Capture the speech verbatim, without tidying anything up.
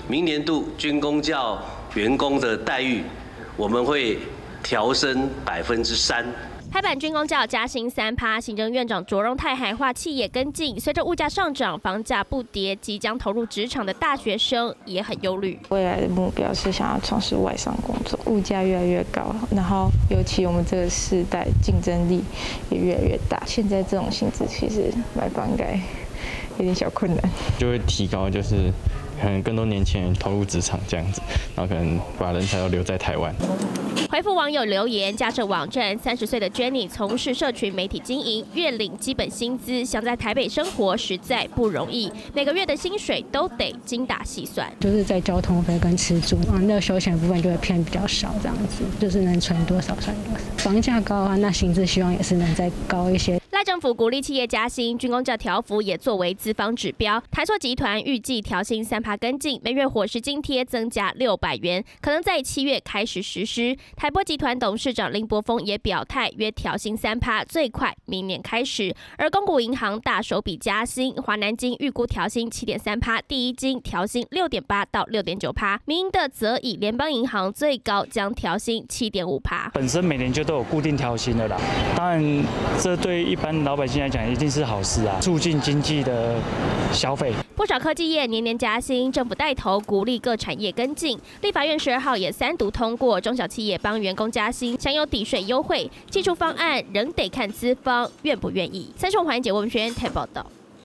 明年度军公教员工的待遇，我们会调升百分之三。 拍板军公教加薪三趴，行政院长卓荣泰喊话企业跟进。随着物价上涨、房价不跌，即将投入职场的大学生也很忧虑。 未来的目标是想要从事外商工作，物价越来越高，然后尤其我们这个世代竞争力也越来越大。现在这种薪资其实买房应该有点小困难， 就会提高就是。 可能更多年轻人投入职场这样子，然后可能把人才都留在台湾。 回复网友留言，架设网站，三十岁的 Jenny 从事社群媒体经营，月领基本薪资，想在台北生活实在不容易，每个月的薪水都得精打细算。 就是在交通费跟吃住，嗯，那休闲部分就会偏比较少，这样子，就是能存多少算多少。房价高啊，那薪资希望也是能再高一些。 赖政府鼓励企业加薪，军公教调幅也作为资方指标。台塑集团预计调薪三趴跟进，每月伙食津贴增加六百元，可能在七月开始实施。台玻集团董事长林柏峰也表态，约调薪三趴，最快明年开始。而公股银行大手笔加薪，华南金预估调薪七点三趴，第一金调薪六点八到六点九趴，民营的则以联邦银行最高将调薪七点五趴。 本身每年就都有固定调薪的啦，当然这对一般 老百姓来讲，一定是好事啊，促进经济的消费。 不少科技业年年加薪，政府带头鼓励各产业跟进。立法院十二号也三读通过中小企业帮员工加薪，享有抵税优惠。技术方案仍得看资方愿不愿意。三重环节文宣台报道。